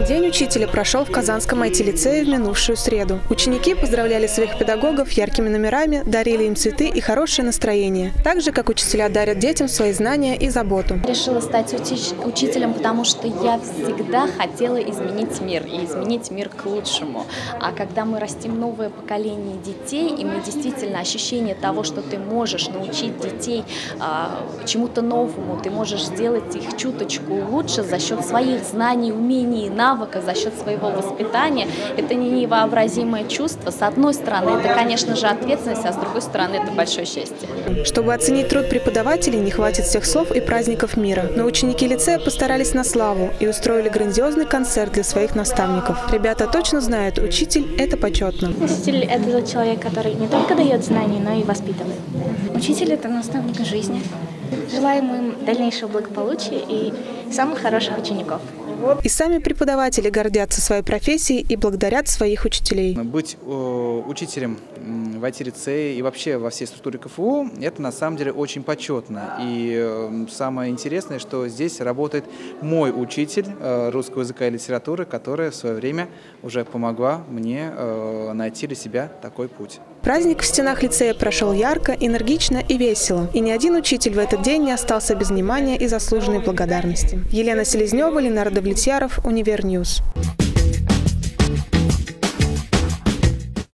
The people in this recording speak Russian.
День учителя прошел в Казанском IT-лицее в минувшую среду. Ученики поздравляли своих педагогов яркими номерами, дарили им цветы и хорошее настроение. Так же, как учителя дарят детям свои знания и заботу. Решила стать учителем, потому что я всегда хотела изменить мир и изменить мир к лучшему. А когда мы растим новое поколение детей, и мы действительно ощущение того, что ты можешь научить детей чему-то новому, ты можешь сделать их чуточку лучше за счет своих знаний, умений, навыка, за счет своего воспитания, это невообразимое чувство. С одной стороны, это, конечно же, ответственность, а с другой стороны, это большое счастье. Чтобы оценить труд преподавателей, не хватит всех слов и праздников мира. Но ученики лицея постарались на славу и устроили грандиозный концерт для своих наставников. Ребята точно знают, учитель – это почетно. Учитель – это тот человек, который не только дает знания, но и воспитывает. Учитель – это наставник жизни. Желаем им дальнейшего благополучия и самых хороших учеников. И сами преподаватели гордятся своей профессией и благодарят своих учителей. Быть учителем в IT-лицее и вообще во всей структуре КФУ – это на самом деле очень почетно. И самое интересное, что здесь работает мой учитель русского языка и литературы, которая в свое время уже помогла мне найти для себя такой путь. Праздник в стенах лицея прошел ярко, энергично и весело. И ни один учитель в этот день не остался без внимания и заслуженной благодарности. Елена Селезнева, Ленардо Влетьяров, Универньюз.